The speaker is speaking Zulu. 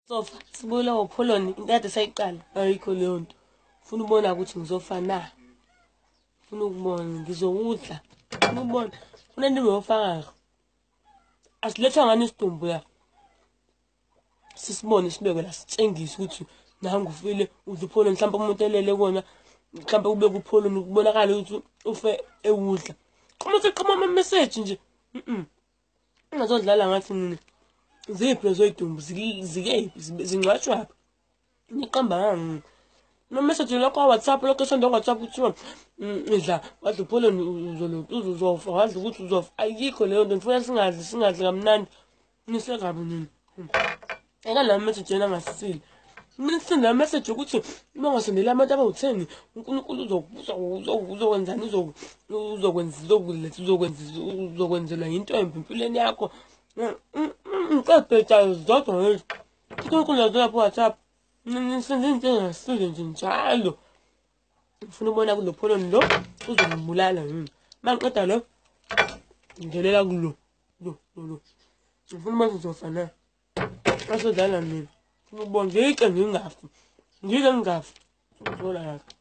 Sofa sibuyela opholoni into kade sayiqala ayikho leyo nto. Ufuna ubona ukuthi ngizofa na? Ufuna ukubona ngizokudla. Ufuna ukubona ufuna into yofakayo. Asilethwa ngani isidumbu la. Sisibone sibekwe la sitshengise ukuthi nangu ufile udla upholoni mhlawumbe umuntu elele kona mhlawumbe kube kupholoni kubonakala ukuthi ufe ewudla. Qhamuka ama message nje. Ungazodlala ngathi mina. Ziphi lezo idumbu zike zingcwatshwa niqamba ngani no message lokho WhatsApp lokho esonto WhatsApp kuthiwa idla wadla upholoni uzofa wadla ukuthi uzofa ayikho leyo nto ngifuna singadli kamnandi nise kabi nini eka la message yena ngasisile mina senda message ukuthi uma ngasendela abantu abawu10 uNkulunkulu uzokwenzani uzokwenzelwa into empilweni yakho ngicebhe zodwa nje uNkulunkulu lapho WhatsApp nisenze into engasile nje njalo ngifuna ubona kulo pholoni lo uzombulala yini mangiqeda lo ngidelela kulo lo ngifuna uma sizofana asodlala mina ngibona ngike ngingafi ngike ngingafi ngola yakhe